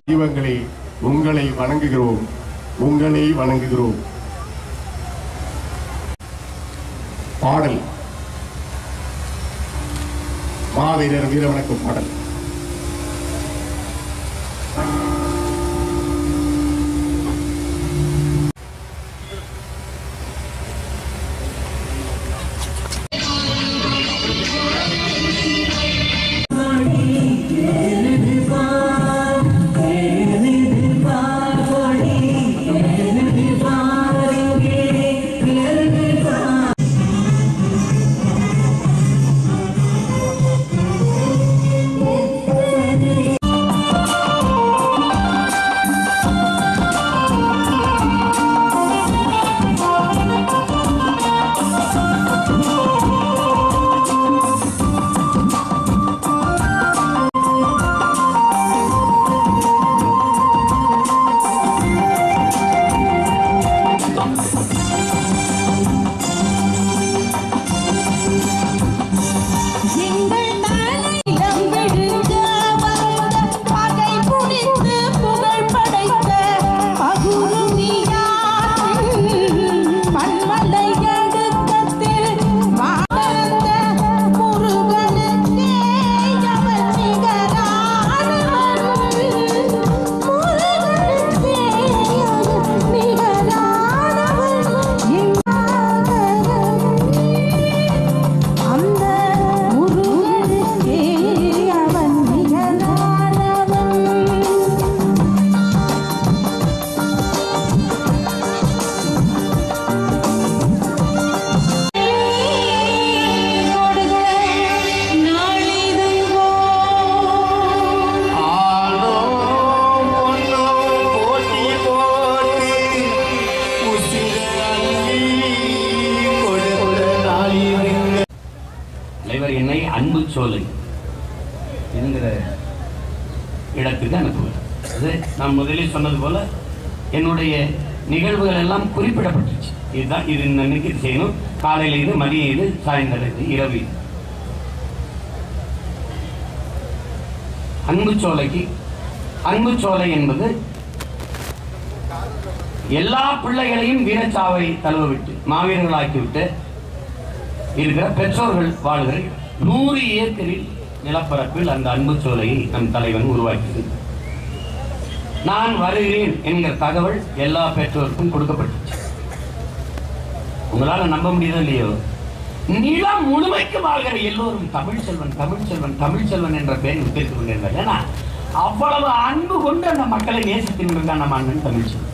தெய்வங்களே உங்களை வணங்குகிறோம், உங்களை வணங்குகிறோம். பாடல் மாவீரர் வீரவணக்க பாடல். அன்பு சோலை என்கிற இடத்துக்கு அனுப்புவேன். அது நான் முதலில் சொன்னது போல என்னுடைய நிகழ்வுகள் எல்லாம் குறிப்பிடப்பட்டுச்சு. இதுதான் இது இன்னைக்கு இது செய்யணும், காலையில் இது, மதியம் இது, சாயந்தரம் இது, இரவு இது. அன்பு சோலைக்கு அன்பு சோலை என்பது எல்லா பிள்ளைகளையும் வீரச்சாவை தழுவ விட்டு மாவீரர்களாக்கிவிட்டு இருக்கிற பெற்றோர்கள் வாழ்கிற 100 ஏக்கரில் நிலப்பரப்பில் அந்த அன்பு சோலையை நம் தலைவன் உருவாக்கியது. நான் வருகிறேன் என்கிற தகவல் எல்லா பெற்றோருக்கும் கொடுக்கப்பட்டுச்சு. உங்களால நம்ப முடியுதோ இல்லையோ, நிலம் முழுமைக்கு வாழ்கிற எல்லோரும் தமிழ் செல்வன் தமிழ் செல்வன் தமிழ் செல்வன் என்ற பெயரை உத்தரித்துக் கொண்டிருந்தார். ஏன்னா அவ்வளவு அன்பு கொண்டு அந்த மக்களை நேசித்திருந்தான் நம்ம அண்ணன் தமிழ் செல்வன்.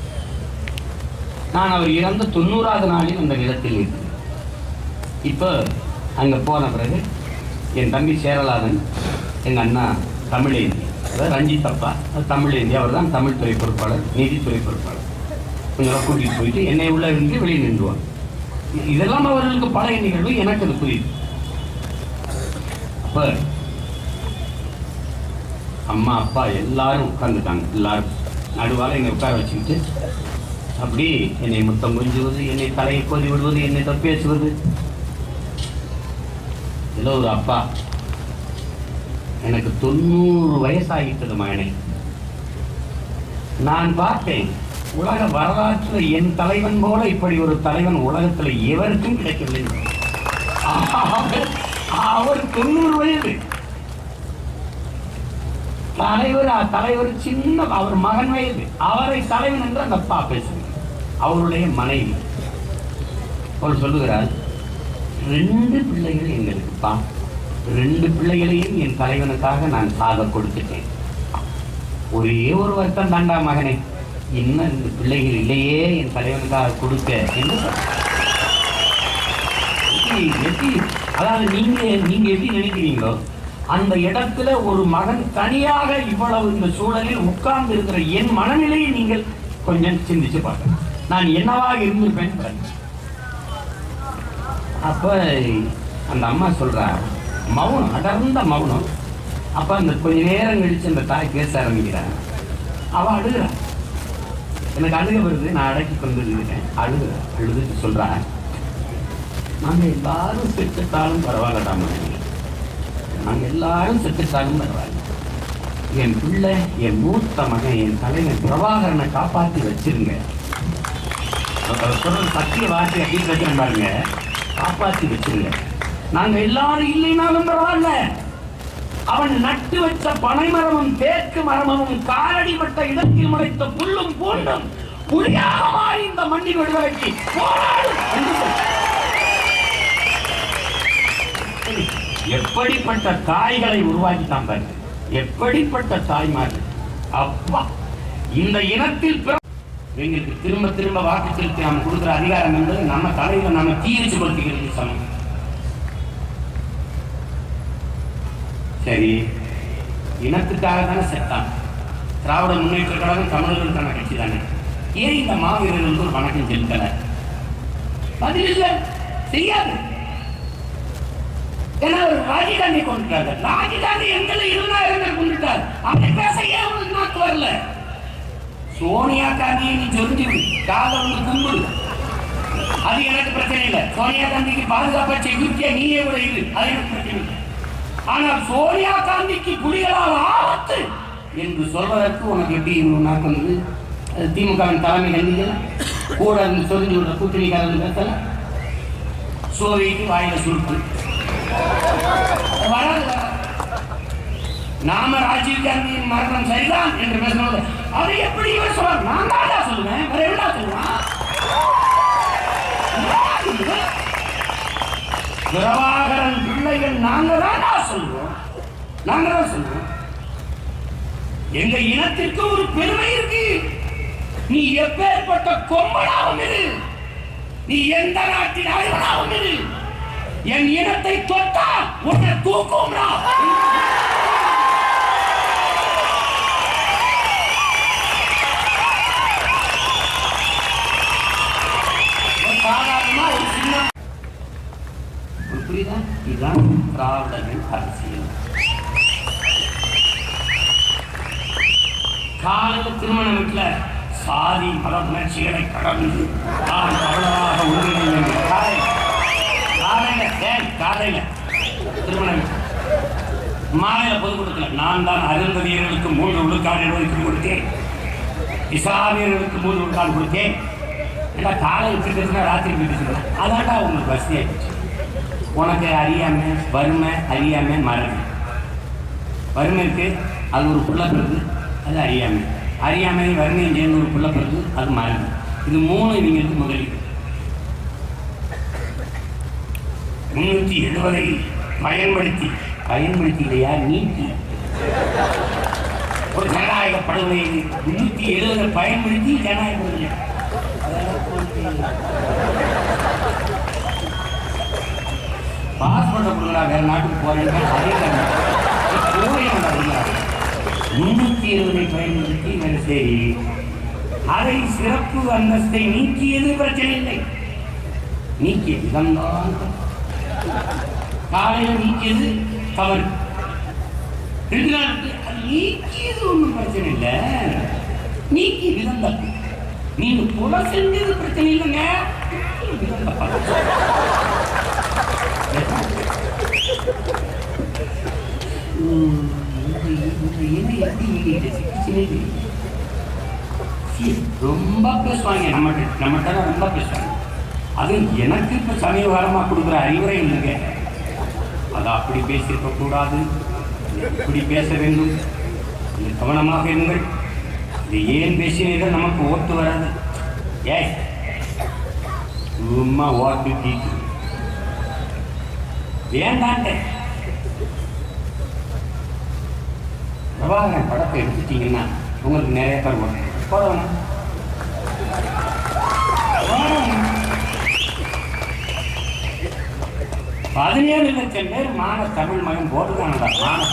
நான் அவர் இறந்த 90வது நாளில் அந்த நிலத்தில் இருக்கிறேன். இப்போ அங்கே போன பிறகு என் தம்பி சேரலாதன், எங்கள் அண்ணா தமிழேந்தி, அதாவது ரஞ்சித் அப்பா தமிழேந்தி, அவர் தான் தமிழ் துறை பொறுப்பாளர், நீதித்துறை பொறுப்பாளர், கொஞ்சம் கூட்டிகிட்டு போயிட்டு என்னை உள்ள இருந்து வெளியே நின்றுவார். இதெல்லாம் அவர்களுக்கு பழைய நிகழ்வு, எனக்கு அது புரியுது. அப்போ அம்மா அப்பா எல்லாரும் உட்கார்ந்துட்டாங்க. எல்லாரும் நடுவால் என்னை உட்கார வச்சுக்கிட்டு அப்படி என்னை முத்தம் கொஞ்சுவது, என்னை தலையை கோதி விடுவது, என்னை பேசுவது. ஏதோ ஒரு அப்பா, எனக்கு 90 வயசாகிட்டது மகனே. நான் பார்த்தேன் உலக வரலாற்றில் என் தலைவன் போல இப்படி ஒரு தலைவன் உலகத்தில் எவருக்கும் கிடைக்கவில்லை. அவர் 90 வயது தலைவர் சின்ன, அவர் மகன் வயது, அவரை தலைவன் என்று அந்த அப்பா பேசுகிறார். அவருடைய மனைவி அவர் சொல்லுகிறார், 2 பிள்ளைகள் எங்களுக்குப்பா, 2 பிள்ளைகளையும் என் தலைவனுக்காக நான் சாக கொடுத்துட்டேன். ஒரே ஒரு வருத்தம் தாண்டா மகனே, இன்னும் 2 பிள்ளைகள் இல்லையே என் தலைவனுக்காக கொடுக்க என்று. அதாவது நீங்க எப்படி நினைக்கிறீங்களோ அந்த இடத்துல ஒரு மகன் தனியாக இவ்வளவு இந்த சூழலில் உட்கார்ந்து இருக்கிற என் மனநிலையை நீங்கள் கொஞ்சம் சிந்திச்சு பார்க்க, நான் என்னவாக இருந்திருப்பேன். அப்ப அந்த அம்மா சொல்றா, மௌனம், அடர்ந்த மௌனம். அப்ப அந்த கொஞ்ச நேரம் கழிச்சு அந்த தாய் பேச ஆரம்பிக்கிறான். அவ அழுகிறா, எனக்கு அழுக வருது, நான் அடக்கி கொண்டு இருக்கேன். அழுதுட்டு சொல்றா, நாங்க எல்லாரும் செத்துட்டாலும் பரவாயில்லடா மகனே, நாங்க எல்லாரும் செத்துட்டாலும் பரவாயில்ல, என் பிள்ளை, என் மூத்த மகன், என் தலைவர் பிரபாகரனை காப்பாற்றி வச்சிருங்க. சத்திய வார்த்தை அப்படின்னு வச்சுருங்க பாருங்க, காப்பாற்றி வச்சிருங்க. நாங்க எல்லாரும் இல்லைனாலும் பரவாயில்ல, அவன் நட்டு வச்ச பனை மரமும் தேக்கு மரமும் காலடிப்பட்ட இடத்தில் முளைத்த புல்லும் பூண்டும் புலியாக மாறி இந்த மண்ணின் விடுதலைக்கு போராடும். எப்படிப்பட்ட தாய்களை உருவாக்கித்தான் பாருங்க, எப்படிப்பட்ட தாய்மார். அப்பா, இந்த இனத்தில் எங்களுக்கு திரும்ப திரும்ப வாக்கு செலுத்தி நாம் கொடுக்கிற அதிகாரம் என்பது நம்ம தலையில நாம தீர்ச்சி படுத்திக்கிறது சமம். சரி, இனத்துக்காக தானே செத்தான். திராவிட முன்னேற்ற கழகம் தமிழர்களுக்கான கட்சி தானே. ஏன் இந்த மாவீரர்களுக்கு ஒரு வணக்கம் செலுத்தல? பதில் இல்ல, செய்யாது. ஏன்னா ஒரு ராஜீவ்காந்தி கொண்டுட்டாரு. ராஜீவ்காந்தி எங்களை 20,000 பேர் கொண்டுட்டார். அப்படி பேச ஏன் உங்களுக்கு நாக்கு வரல? சோனியா காந்தியை நீ சொல்லி கால வந்து கும்பிடு, அது எனக்கு பிரச்சனை இல்லை. சோனியா காந்திக்கு பாதுகாப்பா செக்யூரிட்டியா நீயே கூட இரு, அது எனக்கு பிரச்சனை இல்லை. ஆனால் சோனியா காந்திக்கு புலிகளால் ஆபத்து என்று சொல்வதற்கு உனக்கு எப்படி நாக்கு வந்து? திமுகவின் தலைமை கண்டிகள் கூட சொல்லி விடுற கூட்டணிக்காரன் பேசல. சோவிக்கு வாயில சுருட்டு வராது. நாம ராஜீவ்காந்தியின் மரணம் சரிதான் என்று பேசும்போது அதை எப்படி இவர் சொல்றார்? நான் தான் சொல்லுவேன், வேற என்ன சொல்லுவான்? பிரபாகரன் பிள்ளைகள் நாங்க தான் சொல்லுவோம், நாங்க தான் சொல்லுவோம். எங்க இனத்திற்கு ஒரு பெருமை இருக்கு. நீ எப்பேற்பட்ட கொம்பனாவும் இரு, நீ எந்த நாட்டின் அறிவனாவும் இரு, என் இனத்தை தொட்டா உன்னை தூக்கும்டா. சாதாரணமா ஒரு சின்ன புரியுதா? இதுதான் திராவிடர்கள் அரசியல். காலையில் திருமண வீட்டுல சாதி மத உணர்ச்சிகளை கடந்து நான் அவ்வளவாக உறுதியை காலையில திருமணம், மாலையில பொதுக்கூட்டத்தில் நான் தான் அருந்ததியர்களுக்கு 3 விழுக்காடு ஒதுக்கீடு கொடுத்தேன், இஸ்லாமியர்களுக்கு 3 விழுக்காடு கொடுத்தேன். ஏன்னா காலை வச்சுருச்சுன்னா ராத்திரி போயிட்டு அதான்டா உங்களுக்கு வசதி ஆயிடுச்சு. உனக்கு அறியாமை, வறுமை, அறியாமை, மறதி. வறுமை இருக்கு, அது ஒரு புள்ள பிறகு, அது அறியாமை. அறியாமை வறுமையும் சேர்ந்து ஒரு புள்ள பிறகு, அது மறதி. இது 3 இவங்களுக்கு முதலீடு. 370 பயன்படுத்தி இல்லையா நீக்கி ஒரு ஜனநாயக படுகொலை 370 பயன்படுத்தி ஜனநாயக படுகொலை. பாஸ்போர்ட்டை கொடுக்குறா, வேற நாட்டுக்கு போறேன். அதே 370 பயன்படுத்தி சரி, அதை சிறப்பு அந்தஸ்தை நீக்கியது பிரச்சனை இல்லை. நீக்கிய விதம்தான் காலையில் நீக்கியது தவறு. 2 நாளுக்கு நீக்கியது ஒன்றும் பிரச்சனை இல்லை, நீக்கிய விதம் தப்பு. நீங்க கொலை செஞ்சது பிரச்சனை இல்லைங்க, விதம் தப்பா. ரொம்ப பேசுவாங்க, நம்மகிட்ட ரொம்ப பேசுவாங்க. அது எனக்கு இப்ப சமீபகாலமா கொடுக்குற அறிவுரை இல்லைங்க. அதை அப்படி பேசியிருக்க கூடாது, இப்படி பேச வேண்டும், கவனமாக இருங்கள். இது ஏன் பேசினீர்கள் நமக்கு ஓட்டு வராது. ஏய் சும்மா ஓட்டு தீட்டு வேண்டாண்ட. பிரபாகரன் படத்தை எடுத்துட்டீங்கன்னா உங்களுக்கு நிறைய பேர் போடணும். 17 லட்சம் பேர் மான தமிழ் மகன் போட்டுக்கானதா.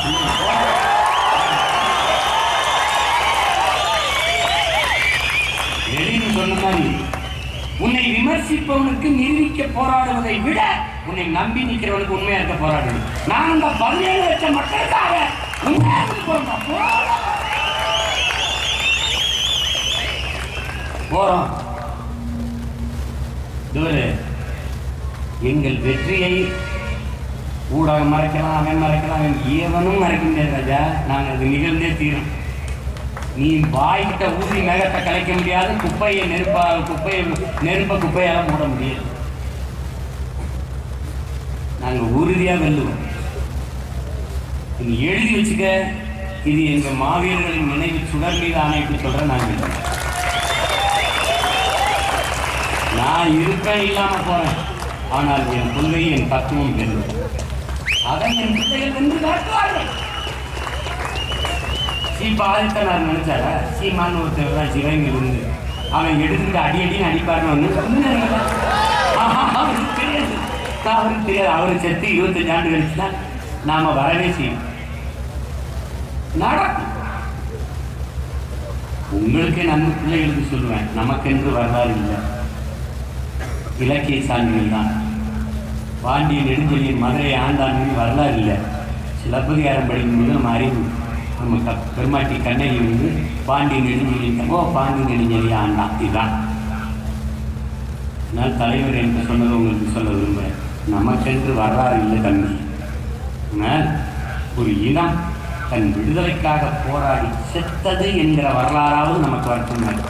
சொன்ன மாதிரி உன்னை விமர்சிப்பவனுக்கு நிரூபிக்க போராடுவதை விட உன்னை நம்பி நிற்கிறவனுக்கு உண்மையா இருக்க போராடணும். நான் அந்த 17 லட்சம் மக்களுக்காக உண்மையா போறோம். எங்கள் வெற்றியை ஊடகம் மறைக்கலாம், அவன் மறைக்கலாம், அவன் ஏவனும் மறைக்க முடியாது ராஜா. நாங்கள் அது நிகழ்ந்தே தீரும். நீ வாய்கிட்ட ஊதி மேகத்தை கலைக்க முடியாது, குப்பையை குப்பையால மூட முடியாது. நாங்கள் உறுதியாக வெல்லுவோம். நீ எழுதி வச்சுக்க, இது எங்க மாவீரர்களின் நினைவு சுடர் மீது ஆணையிட்டு சொல்றேன். நான் இருப்பேன், இல்லாம போறேன். ஆனால் என் கொள்கை, என் தத்துவம் வெல்லும். அதை என் பிள்ளைகள் வென்று காட்டுவார்கள். ஆதித்தனார் நினைச்சாரா? சீமான் ஒருத்தர் தான் சிவங்க இருந்து அவன் எடுத்துட்டு அடின்னு அடிப்பாருன்னு அவருக்கு தெரியாது. அவருக்கு தெரியாது. அவரு செத்து 25 ஆண்டு கழிச்சுதான் நாம வரவே செய்யும். நடக்கும். உங்களுக்கே நம்ம பிள்ளைகளுக்கு சொல்லுவேன், நமக்கென்று வரலாறு இல்லை, இலக்கிய சான்றிதழ் தான். பாண்டிய நெடுஞ்செழியன் மதுரை ஆண்டான் வரலாறு இல்லை. சிலப்பதிகாரம் படிக்கும்போது நம்ம அறிவு, நம்ம பெருமாட்டி கண்ணகி வந்து பாண்டிய நெடுஞ்செழியன் பாண்டிய நெடுஞ்செழிய ஆண்டான். இதுதான். அதனால் தலைவர் என்று சொன்னது உங்களுக்கு சொல்ல விரும்புகிறேன். நமக்கென்று வரலாறு இல்லை தம்பி. ஆனால் ஒரு இனம் தன் விடுதலைக்காக போராடி செத்தது என்கிற வரலாறாவது நமக்கு வரட்டும்.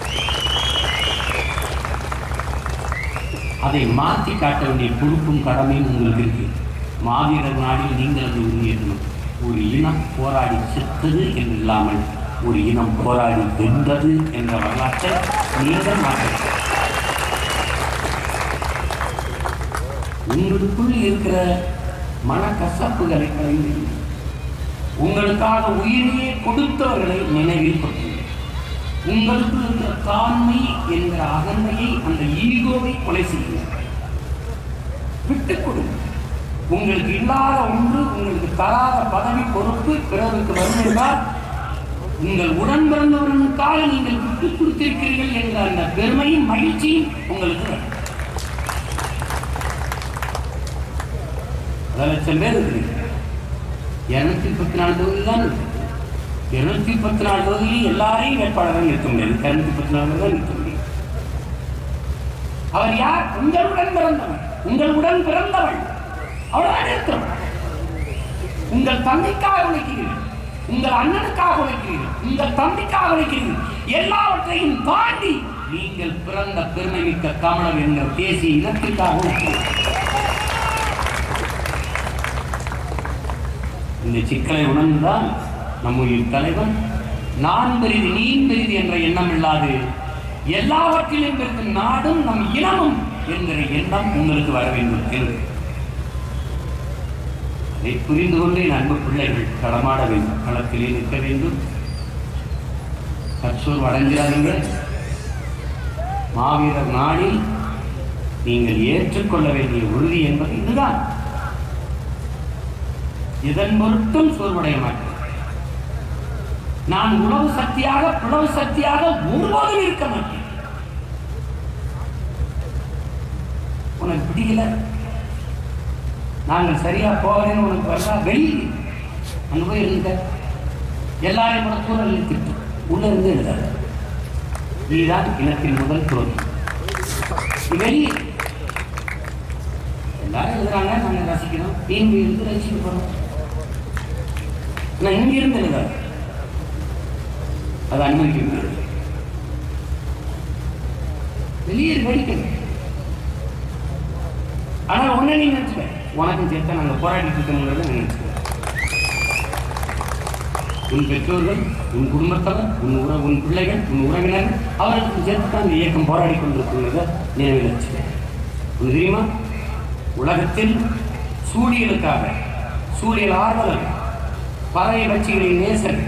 அதை மாற்றி காட்ட வேண்டிய பொறுப்பும் கடமையும் உங்களுக்கு இருக்கு. மாவீரர் நாளில் நீங்கள் அதை உறுதியேற்றணும். ஒரு இனம் போராடி செத்தது என்று இல்லாமல் ஒரு இனம் போராடி வென்றது என்ற வரலாற்றை நீங்கள் மாற்ற. உங்களுக்குள் இருக்கிற மனக்கசப்புகளை கலைந்து உங்களுக்காக உயிரையே கொடுத்தவர்களை நினைவில் கொள்ளுங்கள். உங்களுக்கு இருக்கிற தாண்மை என்கிற அகந்தையை, அந்த ஈகோவை கொலை செய்யுங்கள். விட்டுக் கொடுங்க. உங்களுக்கு இல்லாத ஒன்று, உங்களுக்கு தராத பதவி பொறுப்பு பிறருக்கு வரும் என்றால் உங்கள் உடன் பிறந்தவர்களுக்காக நீங்கள் விட்டுக் கொடுத்திருக்கிறீர்கள் என்ற அந்த பெருமையும் மகிழ்ச்சியும் உங்களுக்கு வரும். 1 லட்சம் பேர் இருக்கிறீங்க. 214 தொகுதி தான் இருக்கு. 214 தொகுதியில் எல்லாரையும் வேட்பாளராக நிற்க முடியாது. 214 தான் நிற்க முடியும். அவர் யார்? உங்களுடன் பிறந்தவன், உங்களுடன் பிறந்தவள். அவ்வளவுதான் நிறுத்தம். உங்கள் தந்தைக்காக உழைக்கிறீர்கள், உங்கள் அண்ணனுக்காக உழைக்கிறீர்கள், உங்கள் தம்பிக்காக உழைக்கிறீர்கள். எல்லாவற்றையும் தாண்டி நீங்கள் பிறந்த பெருமை மிக்க கமலம் என்ற தேசிய இனத்திற்காக உழைக்கிறீர்கள். இந்த சிக்கலை உணர்ந்துதான் நம்முடைய தலைவர் நான் பெரிது நீ பெரிது என்ற எண்ணம் இல்லாது எல்லாவற்றிலும் இருக்கும் நாடும் நம் இனமும் என்கிற எண்ணம் உங்களுக்கு வர வேண்டும் என்று அதை புரிந்து கொண்டு என் அன்பு பிள்ளைகள் களமாட வேண்டும், களத்திலே நிற்க வேண்டும். கற்றோர் வழங்கிறாதீங்க. மாவீரர் நாளில் நீங்கள் ஏற்றுக்கொள்ள வேண்டிய உறுதி என்பது இதுதான். இதன் பொருட்டும் சோர்வடைய மாட்டேன். நான் உணவு சக்தியாக புலவு சக்தியாக ஒருபோதும் இருக்க மாட்டேன். உனக்கு பிடிக்கல, நாங்கள் சரியா போகிறேன்னு உனக்கு வரா, வெளியே அங்க போய் இருந்த எல்லாரையும் கூட சூழல் நிறுத்திட்டு உள்ள இருந்து எழுதாது. நீதான் இனத்தின் முதல் தோல்வி. வெளியே எல்லாரும் எழுதுறாங்க, நாங்கள் ரசிக்கிறோம். இங்கு இருந்து ரசிக்க போறோம். நான் இங்கிருந்து எழுதாது, அதை அனுமதிக்க முடியாது. வெளியே வெடிக்கணும். ஆனால் ஒன்ன நீ நினைச்சுக்க, உனக்கும் சேர்த்தா நாங்கள் போராடிட்டு இருக்கோங்கிறத நினைச்சுக்க. உன் பெற்றோர்கள், உன் குடும்பத்தவர், உன் பிள்ளைகள், உன் உறவினர்கள், அவர்களுக்கு சேர்த்து தான் இந்த இயக்கம் போராடி கொண்டிருக்கிறத நினைவில் வச்சுக்க. உனக்கு தெரியுமா, உலகத்தில் சூழியலுக்காக, சூழியல் ஆர்வலர்கள், பறவை பட்சிகளின் நேசர்,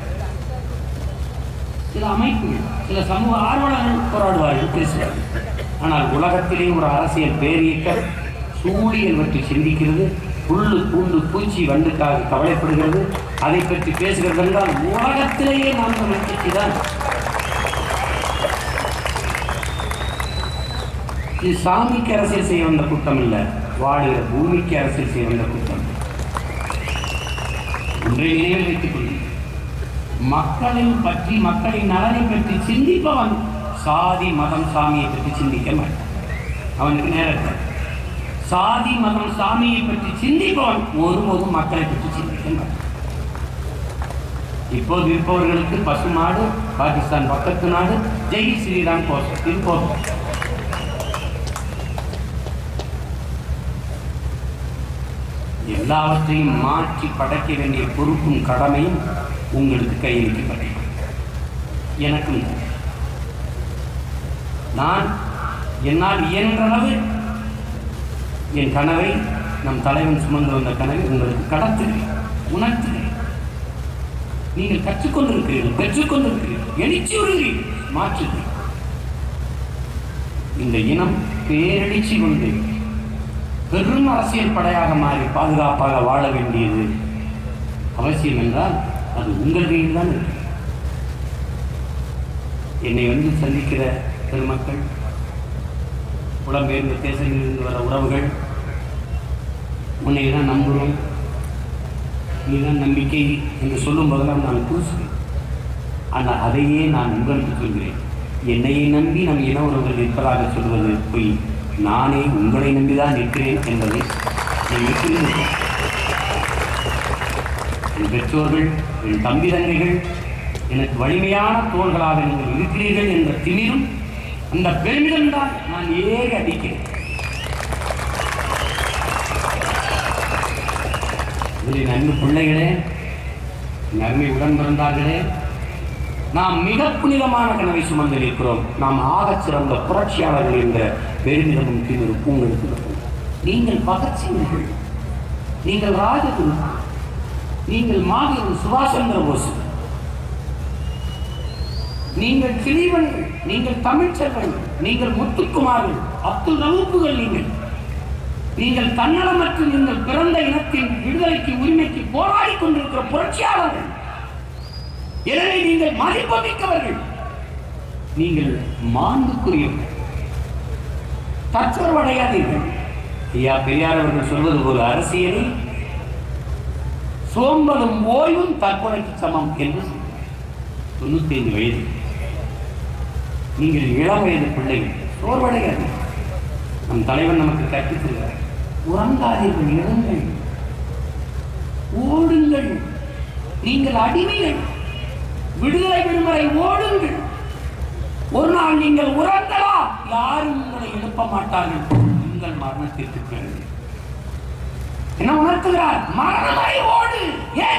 சில அமைப்புகள், சில சமூக ஆர்வலர்கள் போராடுவார்கள், பேசுவார்கள். ஆனால் உலகத்திலே ஒரு அரசியல் பேரியக்கம் சூழியல் பற்றி சிந்திக்கிறது, புல்லு பூண்டு பூச்சி வண்டுக்காக கவலைப்படுகிறது, அதை பற்றி பேசுகிறது என்றால் உலகத்திலேயே நாம் கட்சி தான். இது சாமிக்கு அரசியல் செய்ய வந்த கூட்டம் இல்லை, வாழுகிற பூமிக்கு அரசியல் செய்ய வந்த கூட்டம். ஒன்றை நினைவில் வைத்துக் கொள்ளுங்கள், மக்களின் பற்றி, மக்களின் நலனை பற்றி சிந்திப்பவன் சாதி மதம் சாமியை பற்றி சிந்திக்க மாட்டான். அவனுக்கு நேரத்தை சாதி மதம் சாமியை பற்றி சிந்திப்பவன் ஒருபோதும் மக்களை பற்றி சிந்திக்க மாட்டான். இப்போது இருப்பவர்களுக்கு பசுமாடு, பாகிஸ்தான் பக்கத்து நாடு, ஜெய் ஸ்ரீராம் கோஷத்தில் போகும். எல்லாவற்றையும் மாற்றி படைக்க வேண்டிய பொறுப்பும் கடமையும் உங்களுக்கு கையளிக்கப்பட்டது. எனக்கும் நான் என்னால் இயன்றளவு என் கனவை, நம் தலைவன் சுமந்து வந்த கனவை உங்களுக்கு கடத்துகிறேன், உணர்த்துகிறேன். நீங்கள் கற்றுக்கொண்டிருக்கிறீர்கள், பெற்றுக்கொண்டிருக்கிறீர்கள், எழுச்சி வருகிறீர்கள், மாற்றுகிறீர்கள். இந்த இனம் பேரெழுச்சி கொண்டு பெரும் அரசியல் படையாக மாறி பாதுகாப்பாக வாழ வேண்டியது அவசியம் என்றால் அது உங்கள் கையில் தான் இருக்கு. என்னை வந்து சந்திக்கிற பெருமக்கள், புலம்பெயர்ந்த தேசங்களிலிருந்து வர உறவுகள், உன்னை தான் நம்புகிறோம், நீதான் நம்பிக்கை என்று சொல்லும் போதெல்லாம் நான் பூசுகிறேன். ஆனால் அதையே நான் உங்களுக்கு சொல்கிறேன். என்னையை நம்பி நம் இன உறவுகள் நிற்பதாக சொல்வது பொய். நானே உங்களை நம்பிதான் நிற்கிறேன் என்பதை என் பெற்றோர்கள், என் தம்பி தங்கைகள் எனக்கு வலிமையான தோள்களாக நீங்கள் இருக்கிறீர்கள் என்ற திமிரும் அந்த பெருமிதம் தான் நான் ஏறி அடிக்கிறேன். இதில் நன்மை பிள்ளைகளே, நன்மை உடன் பிறந்தார்களே, நாம் மிக புனிதமான கனவை சுமந்திருக்கிறோம். நாம் ஆகச் சிறந்த புரட்சியாளர்கள் என்ற பெருமிதமும் திமிரும் உங்களுக்கு. நீங்கள் பகத்சிங்கர்கள், நீங்கள் ராஜகுரு, நீங்கள் மாவீரன் சுபாஷ் சந்திர போஸ், நீங்கள் திலீபன்கள், நீங்கள் தமிழ்ச்செல்வர்கள், நீங்கள் முத்துக்குமார்கள், அப்துல் ரவூப்புகள், நீங்கள் தன்னலமற்று நீங்கள் பிறந்த இனத்தின் விடுதலைக்கு உரிமைக்கு போராடி கொண்டிருக்கிற புரட்சியாளர்கள். எனவே நீங்கள் மதிப்புமிக்கவர்கள், நீங்கள் மாண்புக்குரியவர்கள், தற்சொர்வடையாதீர்கள். ஐயா பெரியார் அவர்கள் சொல்வது ஒரு அரசியலில் சோம்பலும் ஓய்வும் தற்கொலைக்கு சமம் என்று 95 வயது. நீங்கள் இளம் வயது பிள்ளைகள், சோர்வடையாதீர்கள். நம் தலைவன் நமக்கு கற்பித்திருக்கிறார். உறங்காதீர்கள், எழுங்கள், ஓடுங்கள். நீங்கள் அடிமைகள், விடுதலை விடுமுறை ஓடுங்கள். ஒரு நாள் நீங்கள் உறங்கலாம், யாரும் உங்களை எழுப்ப மாட்டார்கள். உங்கள் மரணத்திற்கு பிறகு என்ன உணர்த்துகிறார்? மரணமாய் ஓடு. ஏன்